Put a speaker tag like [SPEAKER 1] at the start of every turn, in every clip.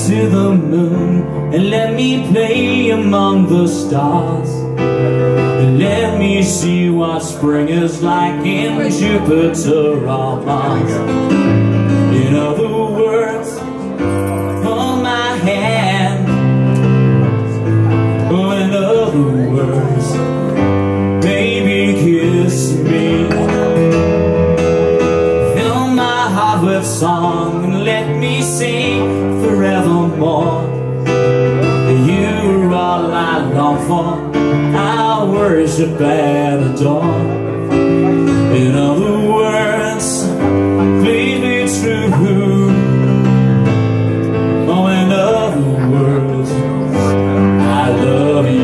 [SPEAKER 1] to the moon and let me play among the stars. Let me see what spring is like in Jupiter or Mars. In other words, hold my hand. Oh, in other words, baby, kiss me. Fill my heart with song and let me sing forevermore. You are all I long for, I worship and adore. In other words, please be true. Oh, in other words, I love you.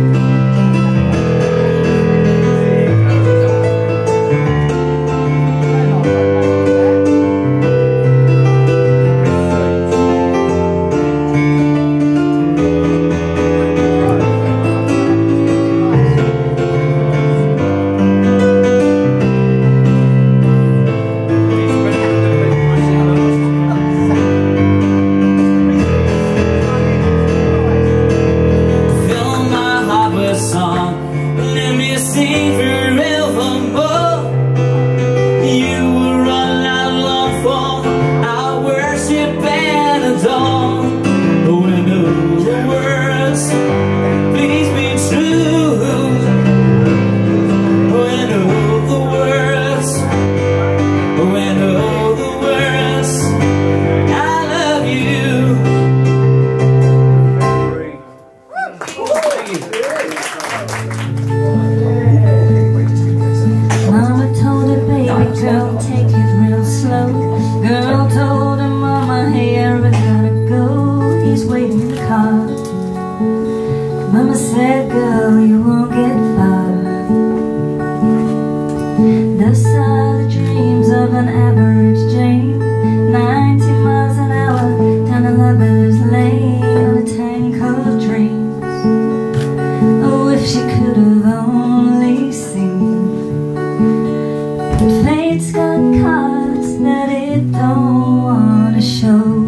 [SPEAKER 2] Mama said, girl, you won't get far. Those are the dreams of an average Jane, 90 miles an hour down a lover's lane on a tank of dreams. Oh, if she could have only seen that fate's got cards that it don't wanna show.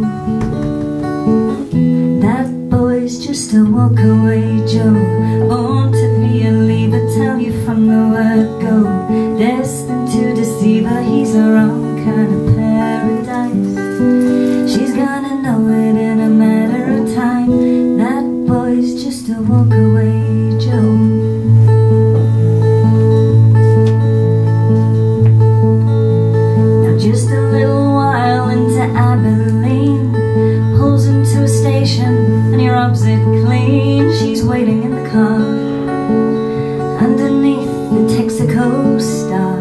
[SPEAKER 2] Just a walk away Joe, born to be a leaver, tell you from the word go. Destined to deceive her, he's her own kind of paradise. She's gonna know it in a matter of time. That boy's just a walk away Joe. Now just a little while into Abilene, pulls into a station and he rubs it clean. She's waiting in the car underneath the Texaco star.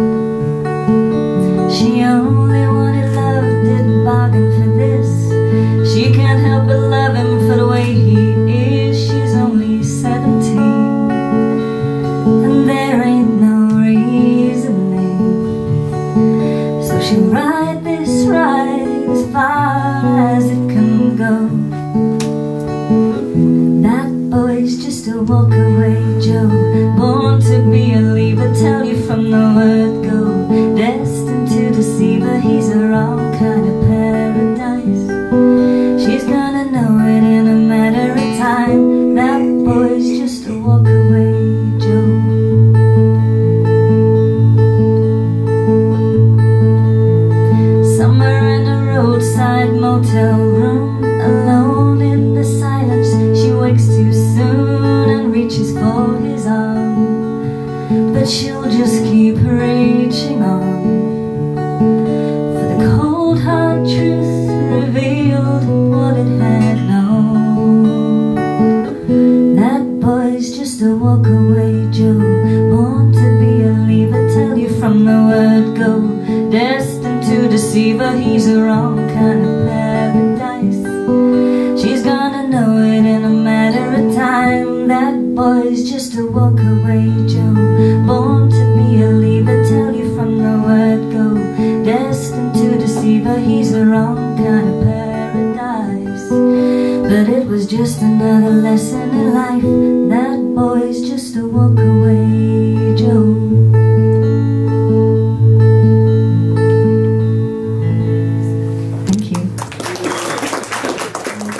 [SPEAKER 2] She only wanted love, didn't bargain for this. She can't help but love him for the way he is. She's only 17 and there ain't no reasoning, so she'll ride this ride as far as it can go. Boy's just a walk away Joe, born to be a leaver, tell you from the word go. Destined to deceive her, he's her own kind of paradise. She's gonna know it in a matter of time. That boy's just a walk away Joe. Somewhere in a roadside motel room, alone in the silence, she wakes too soon and reaches for his arm, but she'll just keep reaching on, for the cold hard truth revealed what it had known. That boy's just a walk away Joe, born to be a leaver, tell you from the word go. Destined to deceive her, he's her own kind of paradise. She's gonna know it in a matter of time. That boy's just a walk away Joe, born to be a leaver, tell you from the word go. Destined to deceive her, he's her own kind of paradise. But it was just another lesson in life. That boy's just a walk away Joe. Thank you.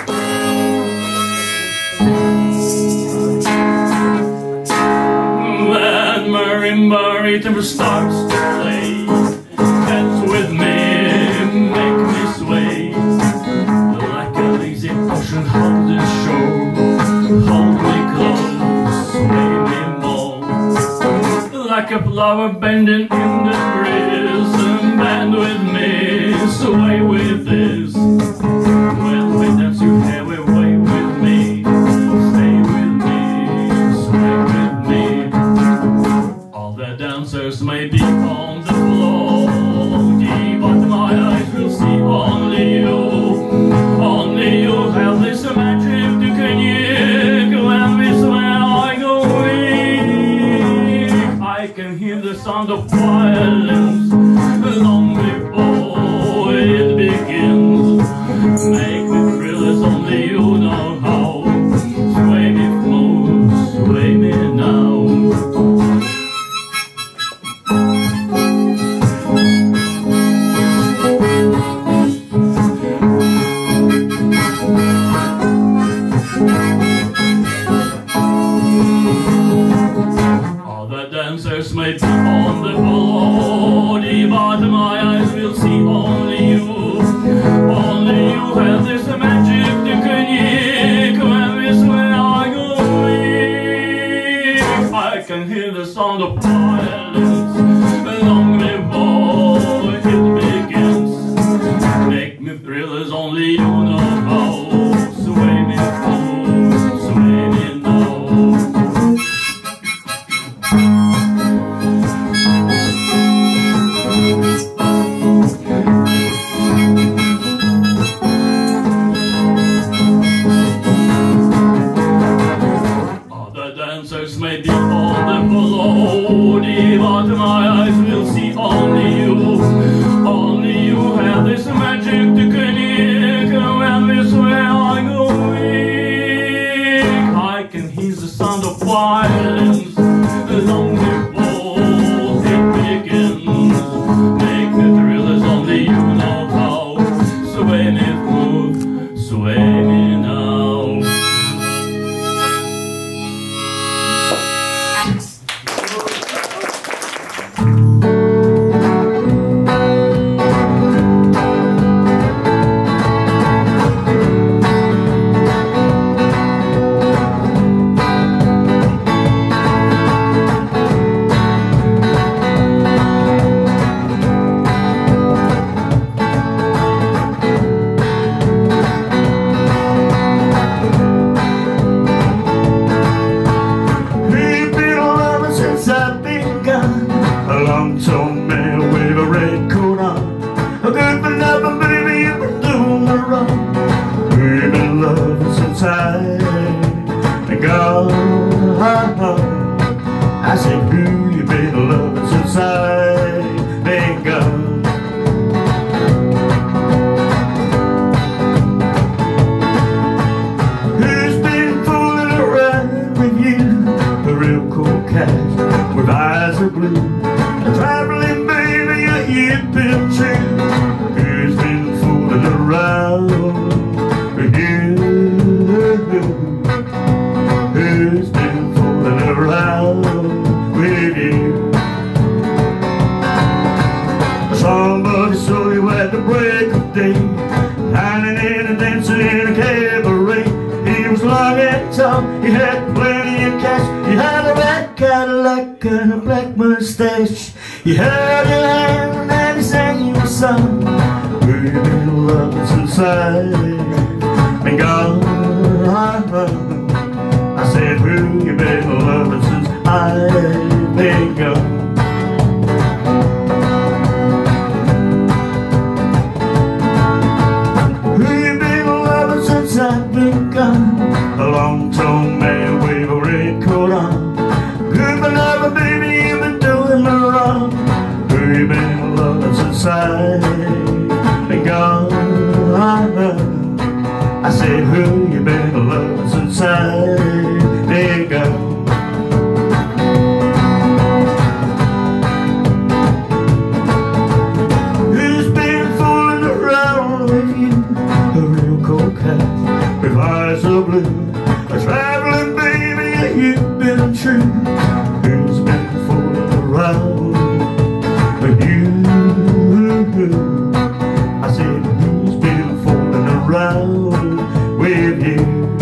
[SPEAKER 1] river starts to play, dance with me, make me sway. Like a lazy ocean, hold the shore, hold me close, sway me more. Like a flower bending in the breeze, bend with me, sway with this. When we dance you have a way with me, stay with me, sway with me. All the dancers may be on the floor, but my eyes will see only you. Only you have this magic to connect. When we sway I go weak. I can hear the sound of violence long before it begins. Make me thrill as only you know how. Sway me smooth, sway me now. All the dancers may be on the floor, but my eyes will see only you. Only you have this magic to connect. When we sway I go weak. I can hear the sound of violence long before it begins. Make me thrill as only you know how. Sway me smooth, sway me now. Dancers may be on the floor, but my eyes will see only you. Only you have this magic to connect. When we sway I go weak. I can hear the sound of violence long before it begins. Make me thrill as only you know how. Sway me smooth, sway me now.
[SPEAKER 3] I said, who you been loving since I've been gone? Who's been fooling around with you? A real cool cat with eyes of blue. A traveling baby, you've been true. Who's been fooling around with you? Who's been fooling around with you? Somebody saw you at the break of day, dining in and dancing in a cabaret. He was long and tall, he had plenty of cash. He had a red Cadillac and a black mustache. He held your hand and he sang you a song. Who you been loving since I've been gone? I said, who you been loving since I've been gone? Who you been loving since I've been gone? A long-toned man with a red coat on. Good for nothing, baby, you've been doing me wrong. Who you been loving since I've been gone? I said, who you been loving since I've been gone? around with you.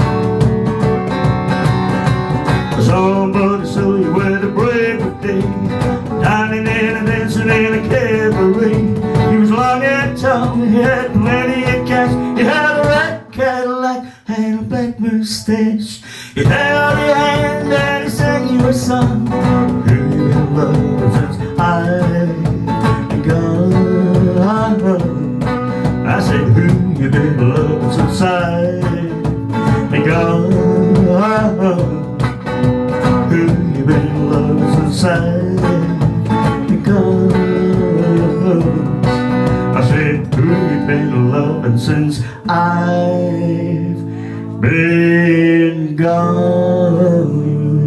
[SPEAKER 3] Somebody saw you at the break of day, dining in and dancing in a cabaret. You was long and tall, you had plenty of cash, you had a red Cadillac and a black mustache. He held your hand and he sang you a song. Who you been loving since I've gone? I said, who you been loving since I've gone? Who you been loving since I've gone? I said, who you been loving since I've been gone?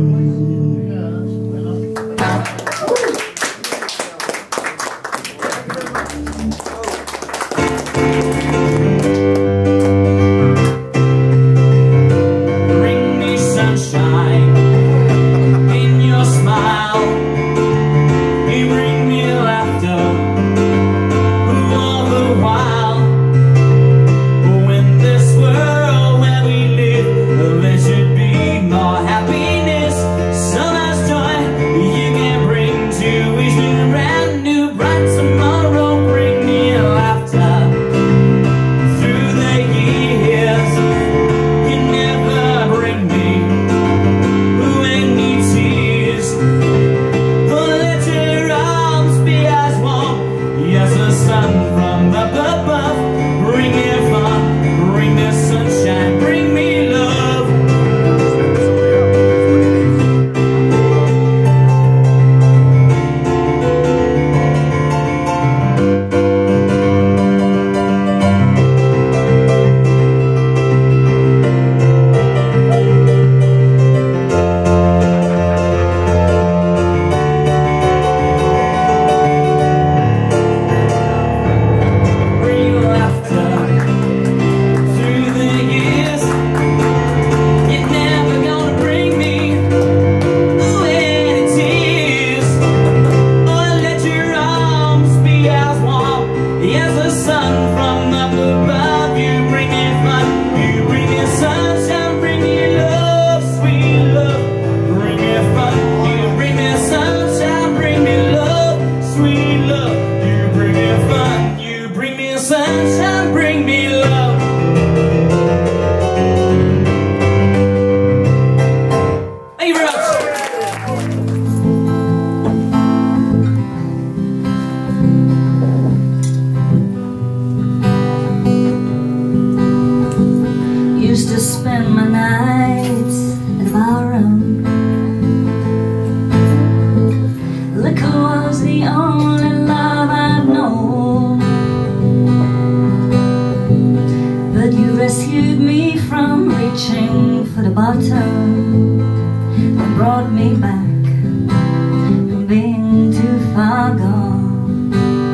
[SPEAKER 1] Sunshine, bring me love. Thank you very much.
[SPEAKER 2] Used to spend my nights at the barroom. Liquor was the only love I'd known. But you rescued me from reaching for the bottom and brought me back from being too far gone.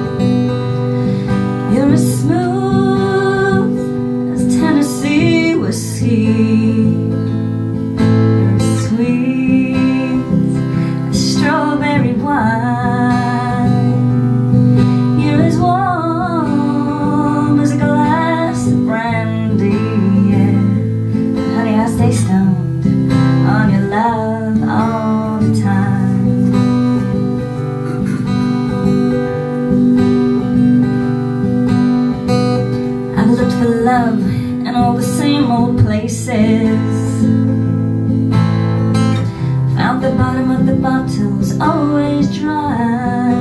[SPEAKER 2] You're as smooth as Tennessee whiskey. You're as sweet as strawberry wine. You're as warm as a glass of brandy, yeah. And honey, I stay stoned on your love all the time. I've looked for love in all the same old places. Found the bottom of the bottles always dry.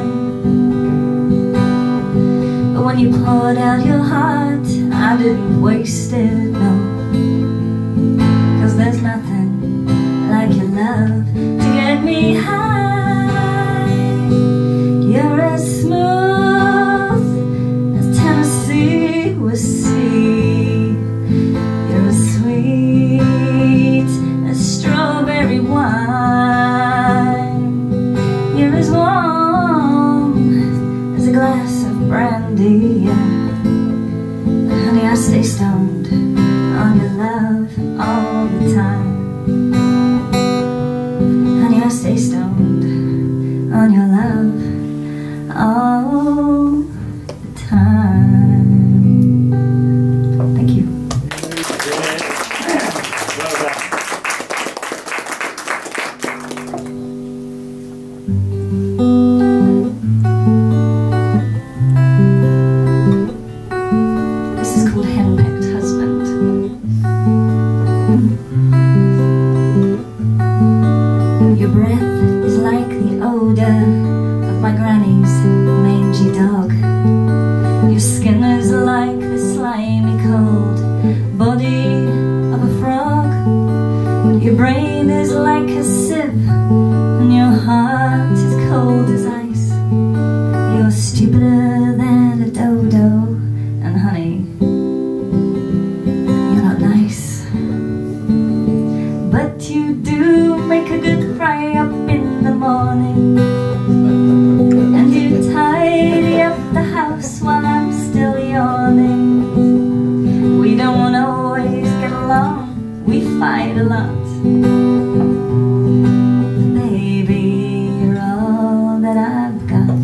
[SPEAKER 2] But when you poured out your heart, I didn't waste it, no. 'Cause there's nothing like your love to get me high. You're as smooth as Tennessee whiskey. You're as sweet as strawberry wine. You're as warm as a glass of brandy, yeah. But honey, I stay stoned on your love all the time. Honey, I stay stoned cold body of a frog. Your brain is like a sieve, and your heart is cold as ice. You're stupider than a dodo, and honey, you're not nice. But you do make a good fry up in the morning, and you tidy up the house while I'm still yawning. We don't always get along, we fight a lot. Baby, you're all that I've got.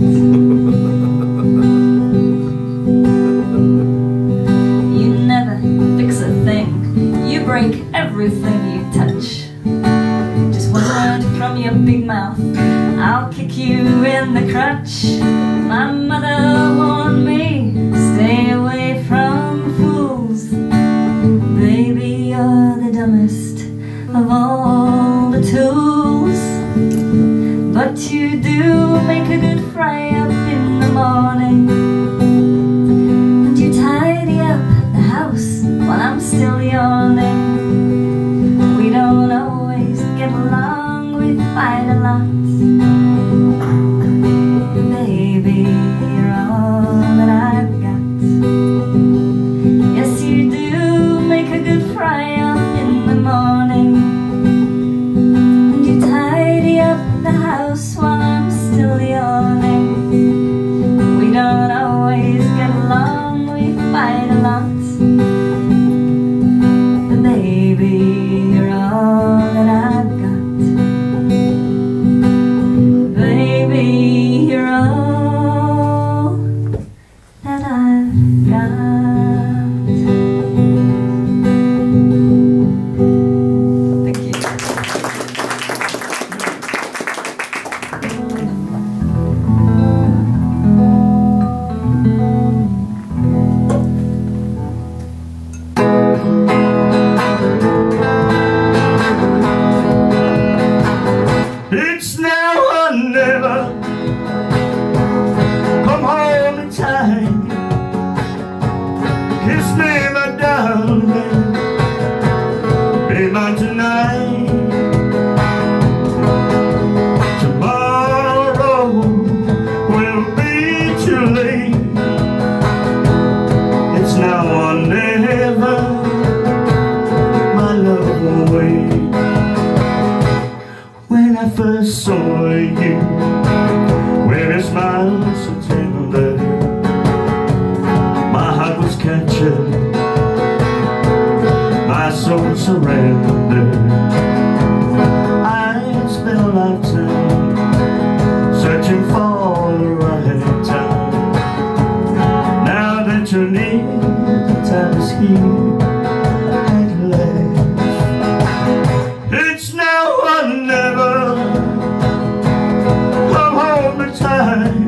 [SPEAKER 2] You never fix a thing, you break everything you touch. Just one word from your big mouth, I'll kick you in the crotch. My mother warned me, stay away from fools. Baby, you're the dumbest of all the tools. But you do make a good fry up in the morning, and you tidy up the house while I'm still yawning. We don't always get along, we fight a lot. Baby, you're all that I've got. Yes, you do make a good fry up in the morning, and you tidy up the house while I'm still yawning. We don't always get along, we fight a lot. But baby, you're all that I've got. Baby, you're all that I've got. Thank you.
[SPEAKER 3] It's now or never. Come home in time. Kiss me, my darling. Be mine tonight. Tomorrow will be too late. It's now or never. My love will wait. When I first saw you, with your smile so tender, my heart was captured, my soul surrendered. I spent a lifetime searching for the right time. Now that you're near, the time is here at last. It's now or never. Come home in time.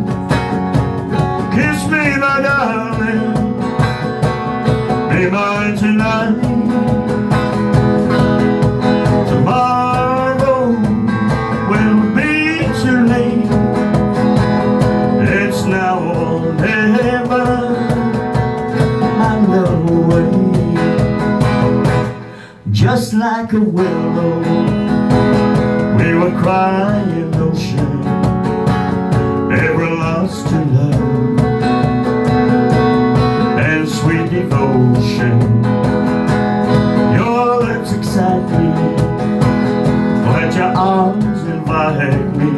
[SPEAKER 3] Kiss me, my darling. Be mine tonight. Tomorrow will be too late. It's now or never. My love will wait. Just like a willow, we were crying ocean, ever lost to love and sweet devotion. Your lips excite me, let your arms invite me.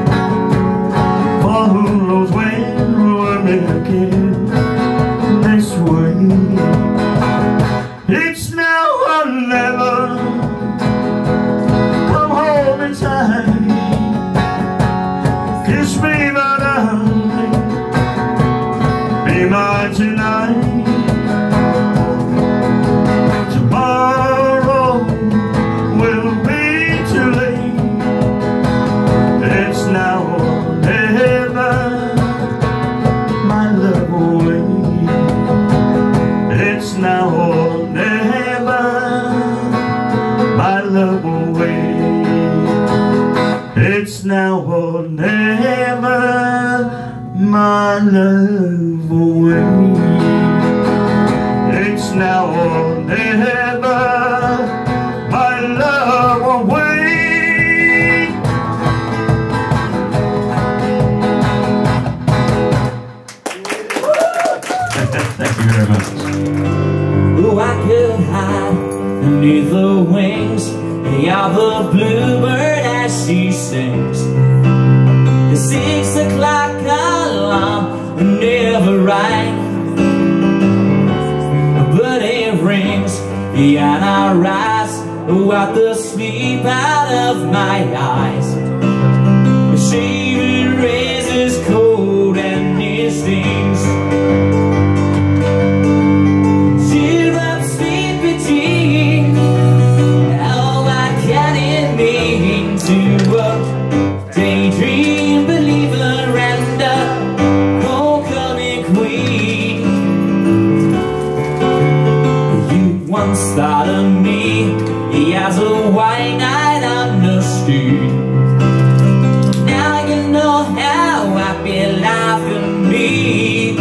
[SPEAKER 3] For who knows when we'll meet again this way. It's now or never. Come home in time. Kiss me, my darling. Be mine tonight. Tomorrow will be too late. It's now or never. My love will wait. It's now or never. My love will wait. It's now or never. My love will wait. It's It's now or never. My love won't wait. Thank you very much.
[SPEAKER 1] Oh, I could hide beneath the wings of the bluebird as she sings. The 6 o'clock alarm never rang, but it rings and I rise, wipe the sleep out of my eyes. Shaving razor's cold and it stings. Cheer up, sleepy tea. Oh, what can it mean to a daydream believer and a homecoming queen? You once thought of me as a white knight on the street. Now you know how happy life can be.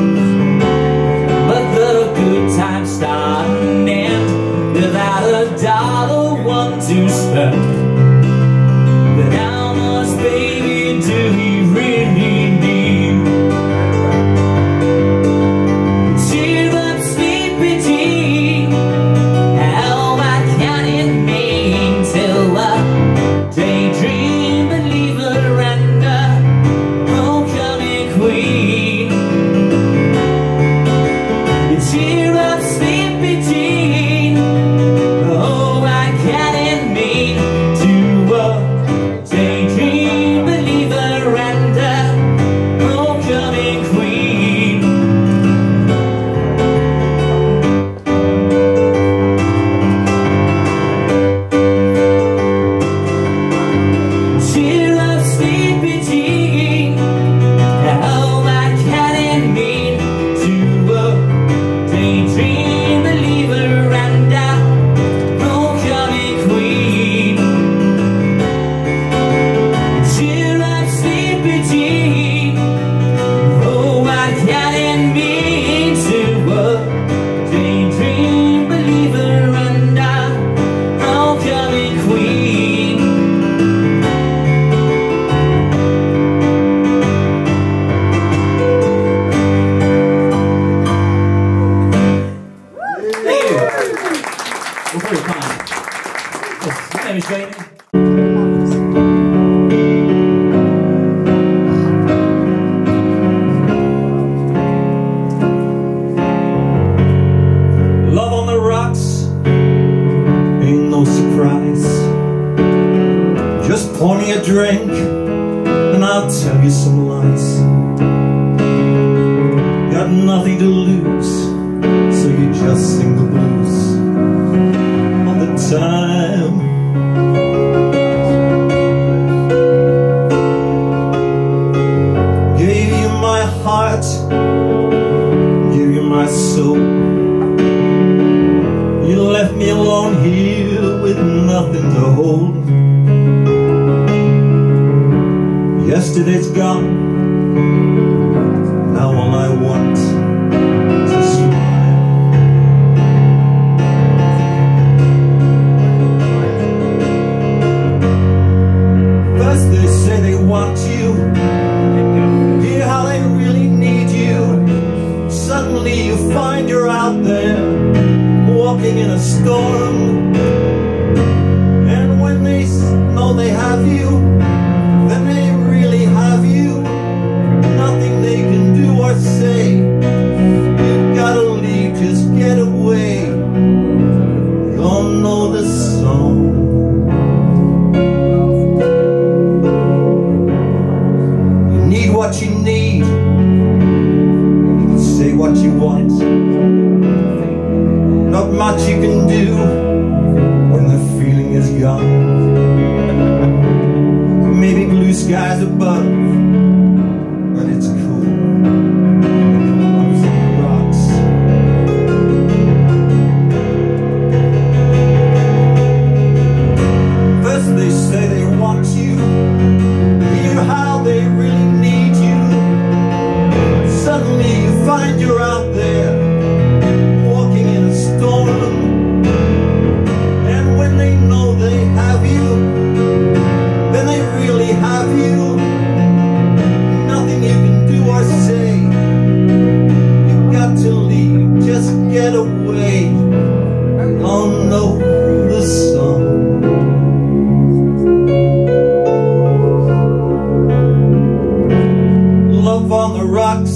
[SPEAKER 1] But the good times start and end without a dollar, one to spend. But how much, baby, do we really need? Cheer up, sleepy tea. How much can it mean to a daydream believer and a homecoming queen? Cheer up, sleepy teen. Oh, what can it mean to a daydream believer and a homecoming queen? Cheer up, sleepy teen. Oh, what can it mean to a daydream believer and a homecoming queen? Cheer up, sleepy teen. Oh, what can it mean to a daydream believer and a homecoming queen? Thank you. Well, very kind. Yes, my name is Jamie. Love on the rocks ain't no surprise. Just pour me a drink and I'll tell you some lies. Got nothing to lose, so you just sing the blues all the time. Gave you my heart, gave you my soul. You left me alone here with nothing to hold. Yesterday's gone, now all I want is a smile. First they say they want you, hear how they really need you. Suddenly you find you're out there, walking in a storm. And when they know they have you, then they really have you. Nothing they can do or say. You gotta leave, just get away. You all know the song. You need what you need. You can say what you want. Not much you can do when the feeling is gone. Maybe blue skies above, but it's cool on the rocks. First they say they want you, hear how they really need you. Suddenly you find you're out there, walking in don't know the song. Love on the rocks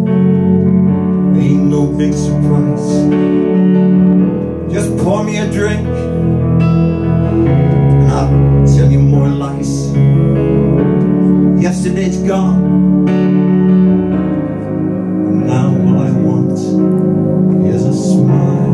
[SPEAKER 1] ain't no big surprise. Just pour me a drink and I'll tell you more lies. Yesterday's gone, and now all I want is a smile.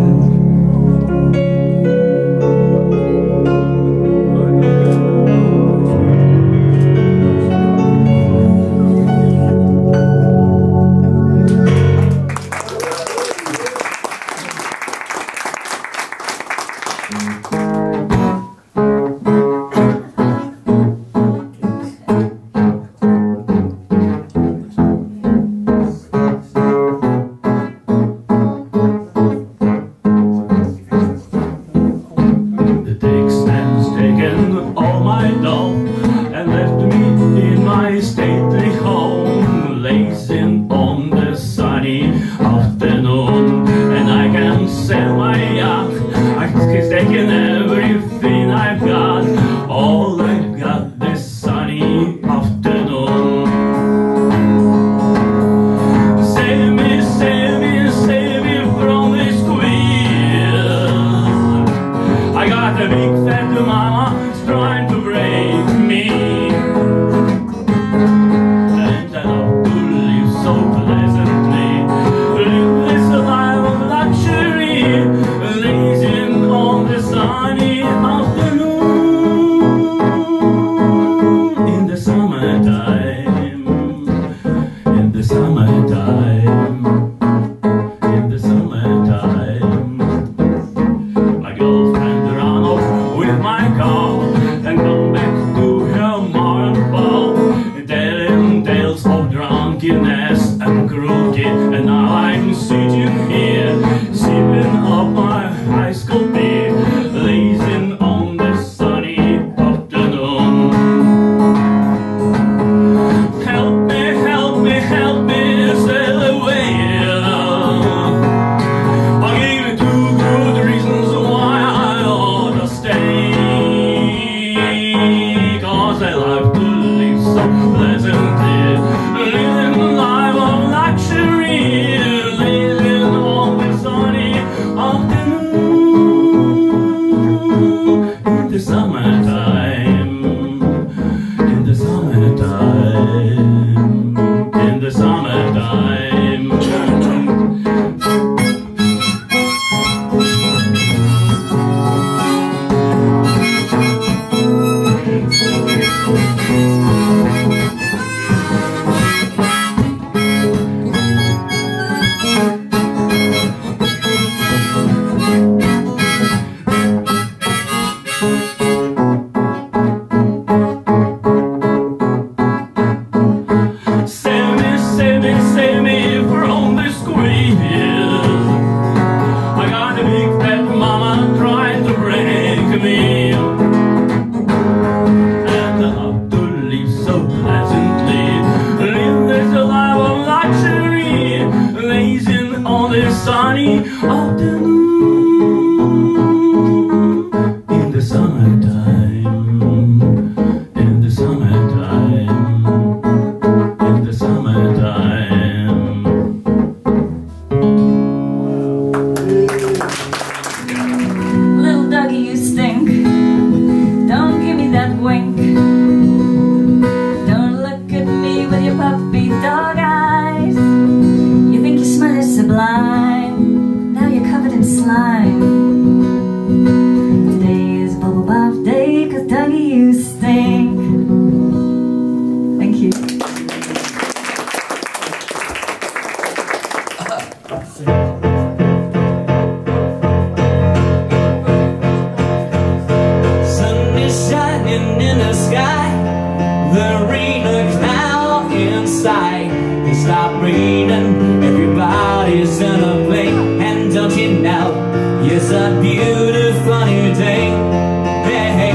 [SPEAKER 1] It's a beautiful new day. Hey, hey.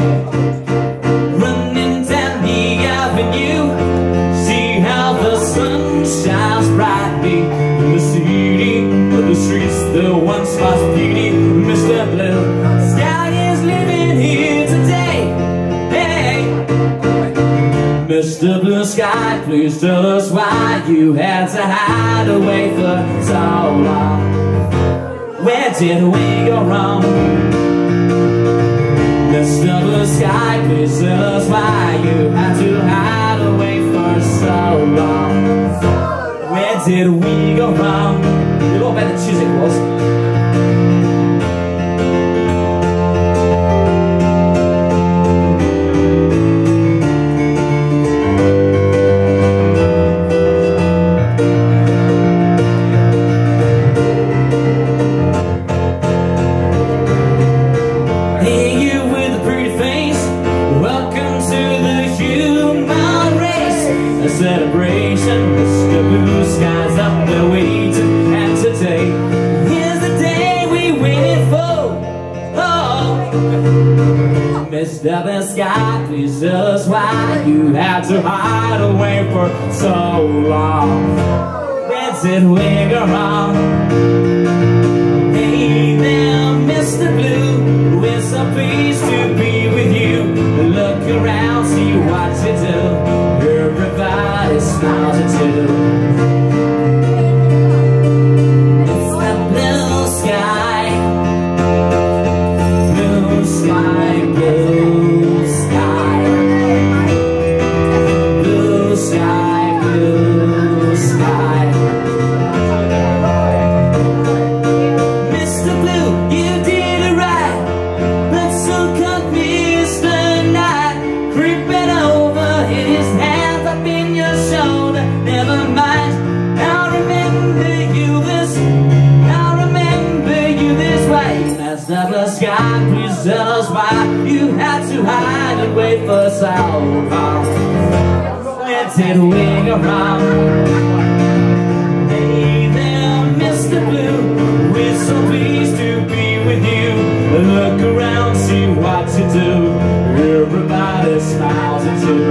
[SPEAKER 1] Running down the avenue, see how the sun shines brightly in the city of the streets that once lost beauty. sky, please tell us why you had to hide away for so long. Where did we go wrong? Mr. Blue Sky, please tell us why you had to hide away for so long. Where did we go wrong? A lot better Chiswick was. Celebration, Mr. Blue Sky's up there waiting, and today is the day we waited for. Oh, Mr. Blue Sky, please tell us why you had to hide away for so long. Where did we go wrong? Hey there, Mr. Blue, we're so pleased to be with you. Look around, see what you do. Everybody smiles at you. It's the blue sky, blue sky, blue sky, blue sky, blue sky. Mr. Blue, you did it right, but so confused the night, creeping over his hands up in your shoulder. Never mind, I'll remember you this, I'll remember you this way. Mr. Blue Sky, please tell us why you had to hide away for so long. Where did we go wrong? Hey there, Mr. Blue, we're so pleased to be with you. Look around, see what you do. Everybody smiles at you.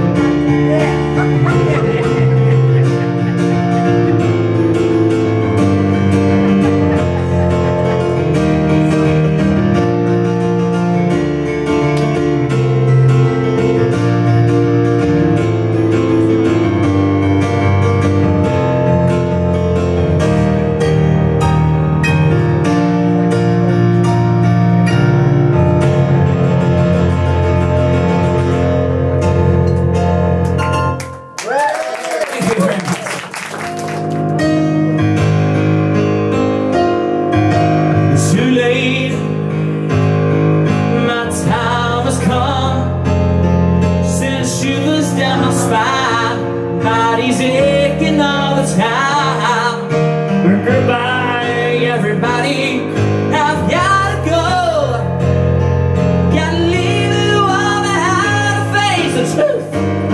[SPEAKER 1] Goodbye, everybody. I've gotta go. Gotta leave it all behind to face the truth.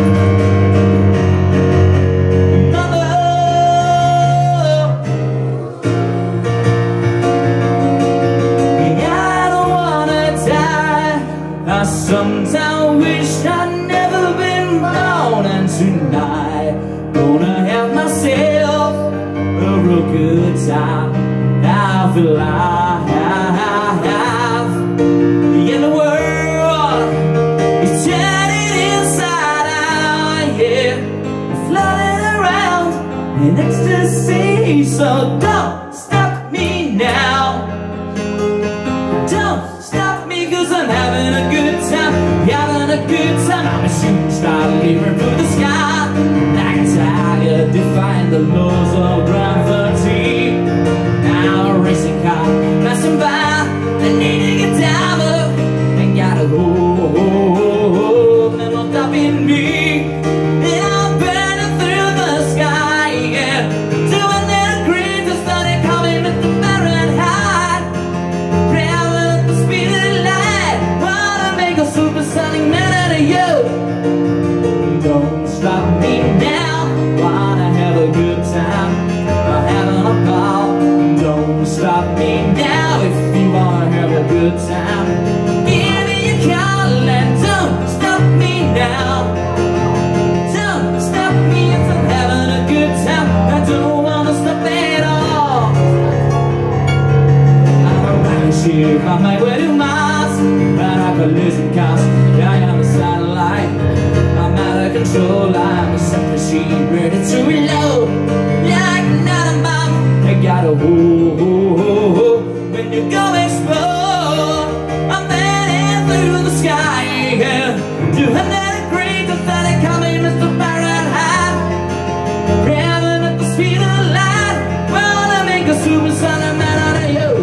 [SPEAKER 1] Mother, I don't wanna die. I sometimes wish I'd never been born, and tonight gonna have myself a real good time. I feel alive, and the world is turning inside out, yeah, floating around in ecstasy. So don't stop me now, don't stop me, 'cause I'm having a good time, having a good time. I'm a shooting star leaping through the sky, like a tiger defying the laws of gravity. Now a racing car passing by, I need to get down, but I gotta go. And won't stop in me, and I'm burning through the sky, yeah. Doing that green to started coming at the Fahrenheit, traveling at the speed of light. Wanna make a supersonic man out of you. Don't stop me now, wanna have a good time, I'm having a ball. Don't stop me now if you wanna have a good time. Give me a call and don't stop me now. Don't stop me if I'm having a good time. I don't wanna stop at all. I'm a rocket ship on my way to Mars, but I could listen 'cause I am a satellite. I'm out of control, I'm a she ready to reload. Like another bomb, they got a whoa. When you go explode, I'm heading through the sky, yeah. 200 degrees, the sun is coming, Mr. Fahrenheit. Revving at the speed of light, wanna make a supersonic man out of you.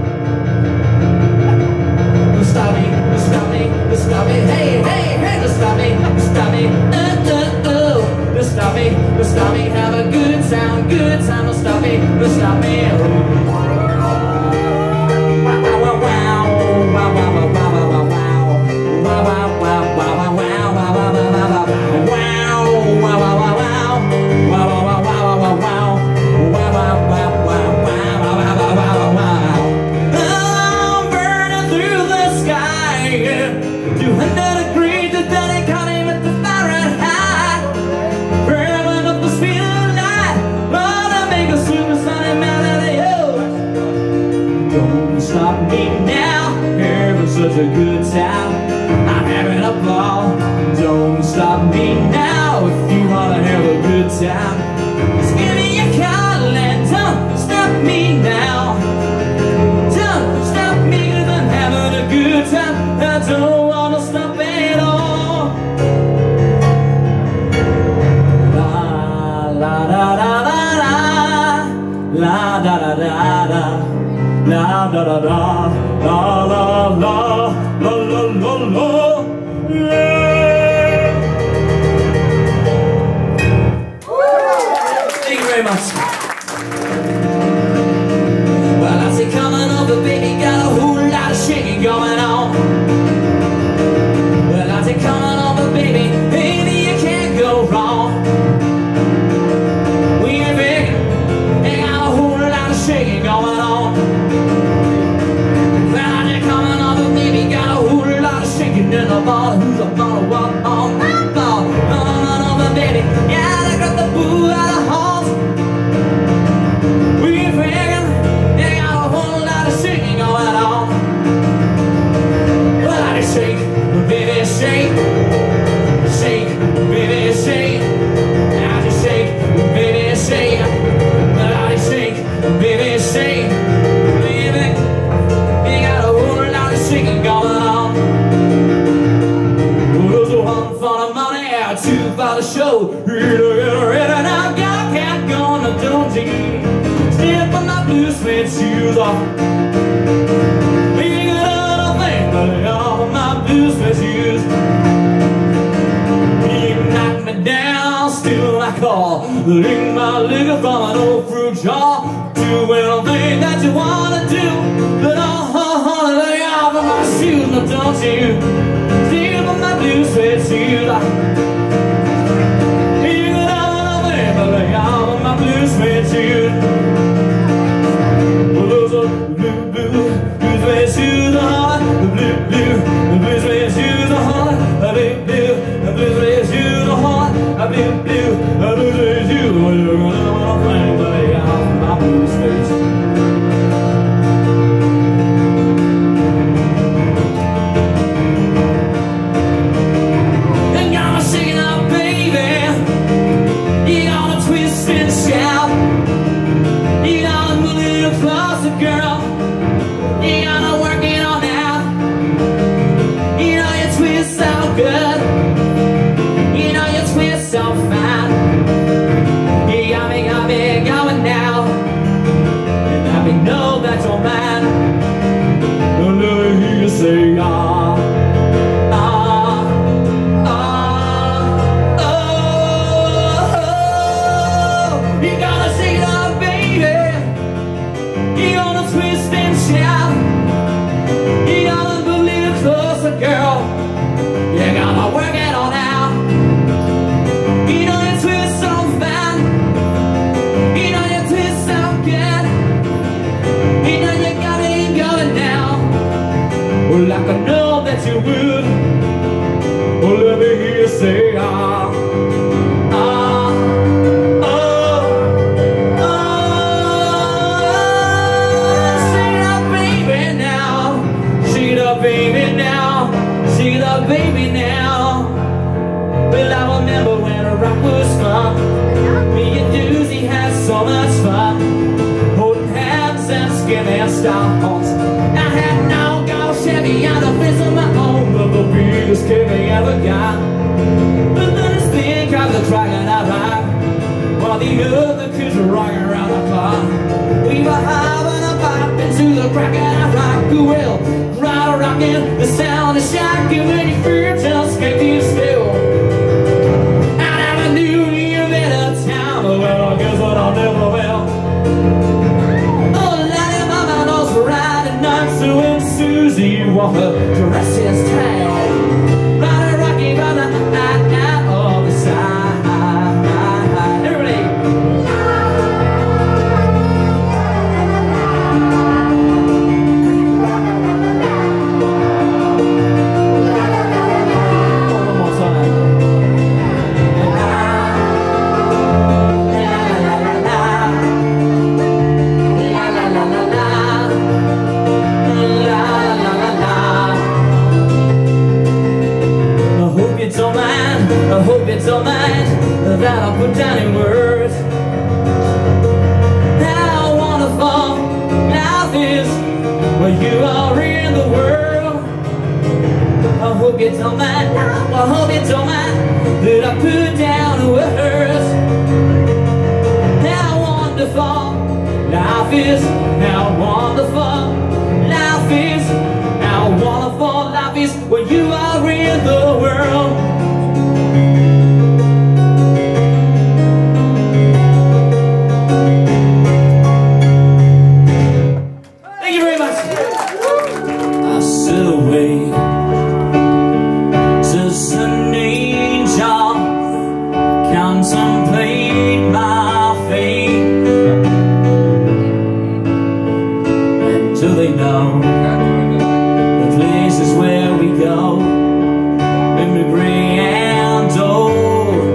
[SPEAKER 1] Stop me, stop me, stop me, hey, hey, hey, stop me, stop me, stop me, stop me, have a good time, stop me, stop me. Stop me now, heaven's such a good time, I'm having a ball. Don't stop me now, if you wanna have a good time, just give me a call and don't stop me now. Don't stop me 'cause I'm having a good time, I don't wanna stop at all. La la da da da da, la da da da da. La da da da, la la la, la la la la, yeah. Thank you very much. Well, I say coming over, baby, got a whole lot of shaking going on. Well, I say coming over, baby, baby, you can't go wrong. We're big, they got a whole lot of shaking going on. In the ball, who's a ball, what on that ball? On over, baby, yeah, I got the boo out of halls. We're friggin', they got a whole lot of shaking going on. Well, I just shake, baby, shake, shake, baby, shake. I just shake, baby, shake. Well, I just shake, baby, shake, baby. They got a whole lot of shaking going on. Two for the show, ready now, got a cat going to Jonesy. Step on my blue suede shoes off. Ain't got another thing but all of my blue suede shoes. You knock me down, still I call. Drink my liquor from an old fruit jar. Do anything that you wanna do, but I'll lay off of my shoes, now don't you? Step on my blue suede shoes off. My blue suede shoes. Well, those are blue suede shoes are hot. The blue suede shoes are hot. The blue suede shoes are hot. The blue suede shoes. Well, you're gonna wanna find the lay off my blue suede shoes. Say ah, ah, ah, oh, you gotta shake it up, baby. You gotta twist and shout. You gotta believe it closer, girl. You gotta work it on out. You know you twist so fine. You know you twist so good. You know you got it going now. Well, like I know that you would. Well, let me hear you say ah, ah, oh, oh. Shake it up, baby, now. Shake it up, baby, now. Shake it up, baby, now. Well, I remember when a rock was fun. Me and Doozy had so much fun, holding hands and skimming stones. I had no gold Chevy and a fist of my own, but the biggest kick I ever got. But then this thing called the Crocodile Rock, while the other kids were rocking around the clock. We were having a pop into the Crocodile Rock. Well, right rocking, the sound is shocking when you feel just can't keep still. I never knew you in a town, well, I guess what I never will. Oh, Lady Mama knows Friday night, so when Susie wore her dresses tight, right rocking by the night of the side. I hope you don't mind that I put down in words how wonderful life is when you are in the world. I hope you don't mind, I hope you don't mind that I put down in words how wonderful life is, how wonderful life is, how wonderful life is when you are in the world. Contemplate my fate. Do they know the places where we go when we bring and old?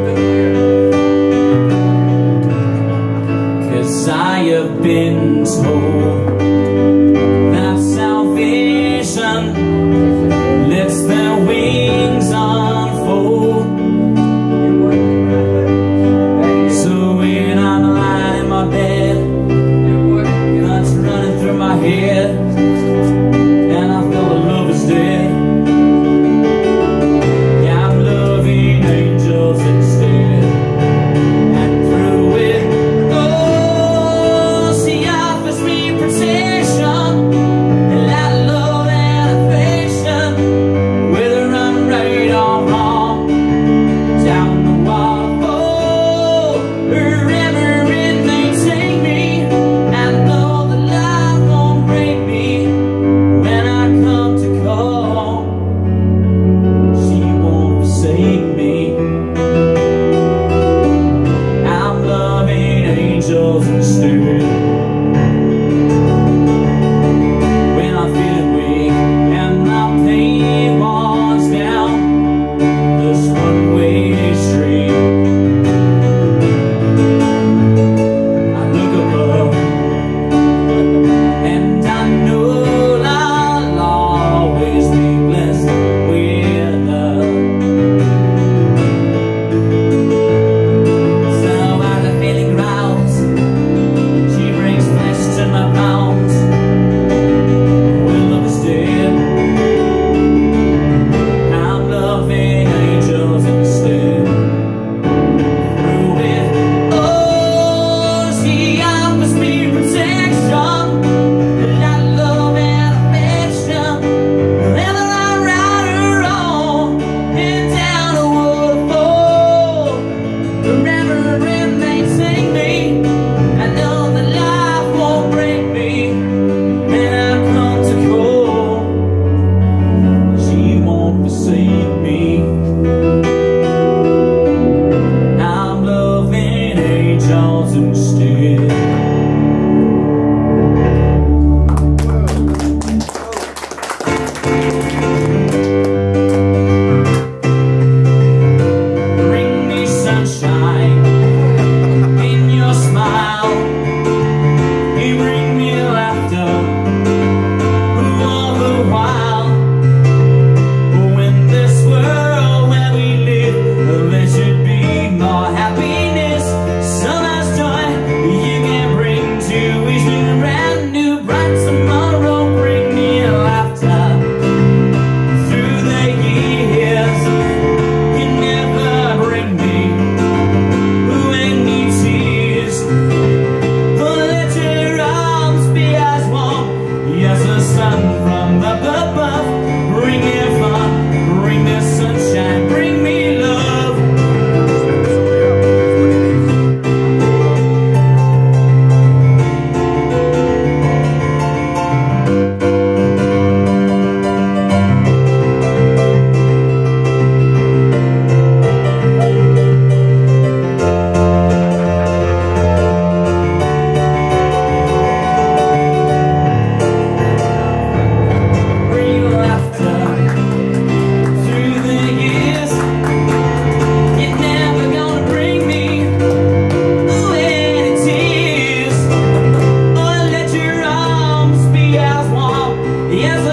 [SPEAKER 1] 'Cause I have been told that salvation lets their wings unfold. And I feel the love is dead. Yeah, I'm loving angels instead. And through it, oh, she offers me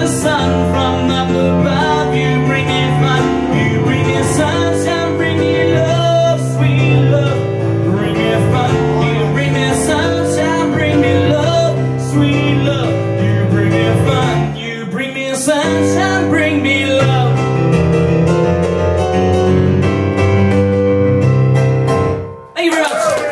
[SPEAKER 1] the sun from up above. You bring me fun, you bring me sunshine, bring me love, sweet love. Bring me fun, you bring me sunshine, bring me love, sweet love. You bring me fun, you bring me sunshine, bring me love. Thank you very much.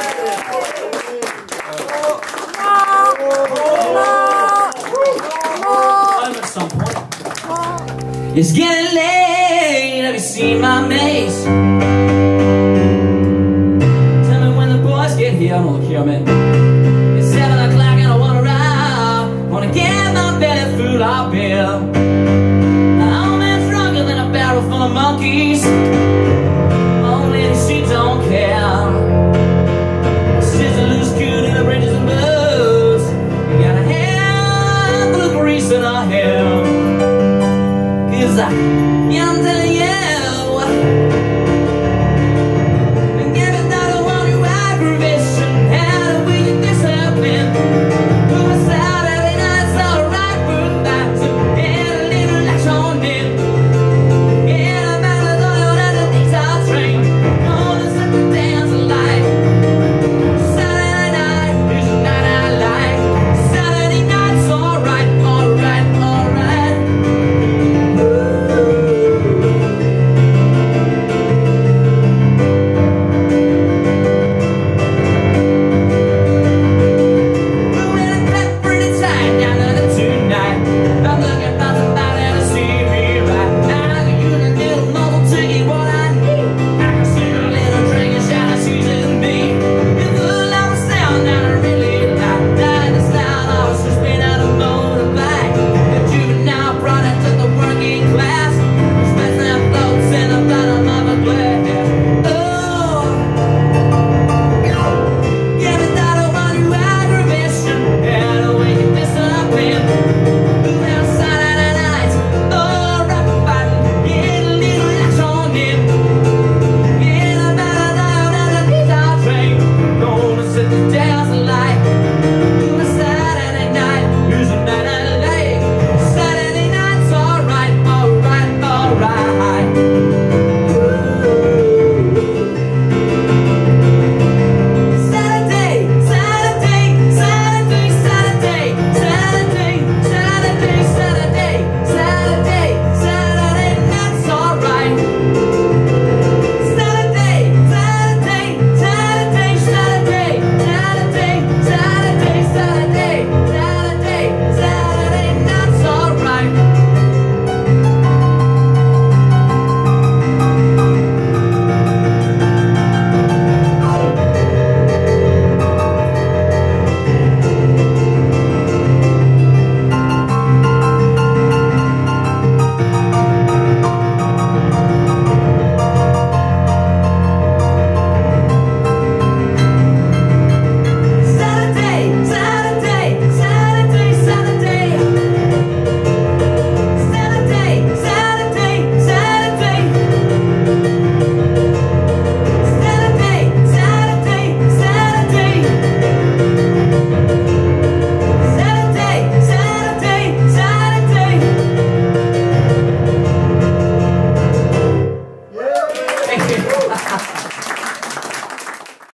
[SPEAKER 1] At some point. It's getting late, have you seen my mace? Tell me when the boys get here, I'm gonna kill me. It's 7 o'clock and I wanna ride, wanna get my belly full of beer. I'm as drunker than a barrel full of monkeys. Only she don't care. She's a loose coon in the bridges and blues. You got a handful of grease in her hair. 'Cause I'm telling you, and give it that I want your aggravation. How will you discipline? Who was Saturday night's alright for that to get a little action on it. Get a man with oil at the detox train. Gonna set the dance alight. Saturday night is a night I like. Saturday night's alright, alright, alright.